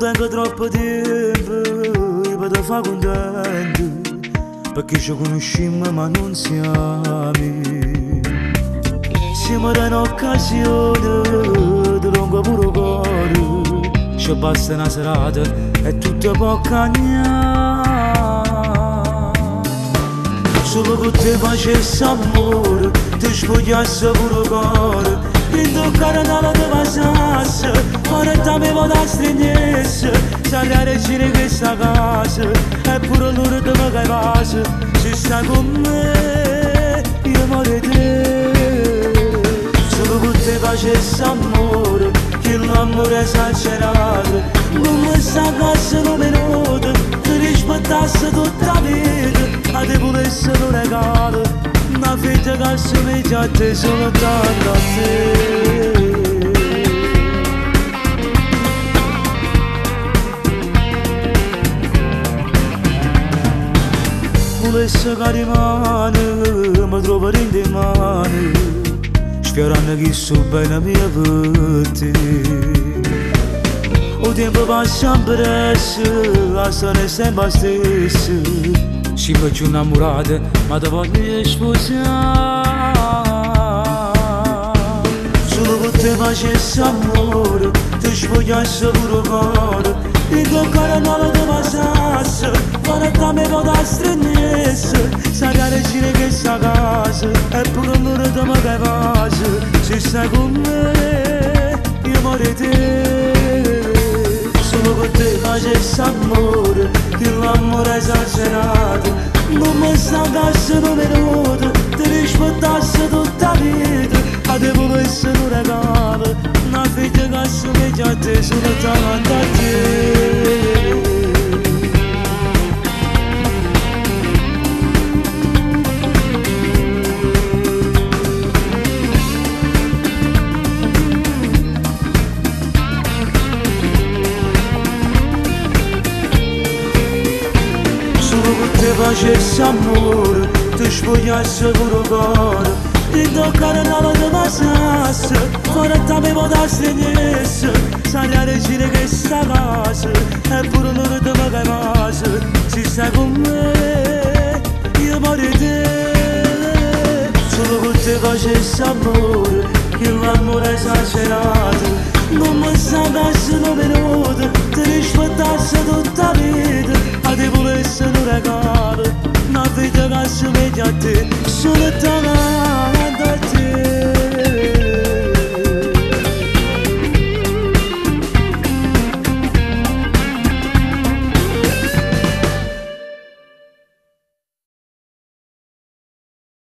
tengo troppo tempo per te far contento, perché ci conosciamo ma non siamo. Siamo in un'occasione di lungo puro cuore, ci basta una serata e tutto può cambiare. Solo per te facessi amore, ti spogliassi pure cuore, per toccare dalla tua passasse, ora te mi vado a stringesse, sai la regina di questa casa, eppure loro te mi fai pace, se stai con me, io muoio di te. Solo per te facessi amore, che l'amore è esagerato, come sta casa non mi nota, ti rispettassi tutta la vita, a te volessi un regalo, una fetta che assomiglia a te, solo tanto a te. Volessi che rimane, mi trovo in le mani, sfiorando chi so bene mia per te. Il tempo passa presto, la storia è sempre la stessa, ci faccio innamorare, ma ti voglio sposare. Solo per te facessi amore, ti spogliassi pure cuore, e toccare non ti passasse, ora te mi vado a stringesse, sai la regina di questa casa, eppure loro te mi fai pace, se stai con me, io muoio di te. Solo per te facessi amore, che l'amore è esagerato, non mi stancasse un minuto, ti rispettassi tutta la vita, a te volessi un regalo, una figlia che assomiglia a te, solo davanti a te. Te facessi amore, ti spogliassi pure cuore, e toccare non ti passasse, ora te mi vado a stringesse, sai la regina di questa casa, eppure loro te mi fai pace, se stai con me, io muoio di te. Solo per te facessi amore, che l'amore è esagerato, non mi stancasse un minuto, ti rispettassi tutta la vita, a te volessi un regalo,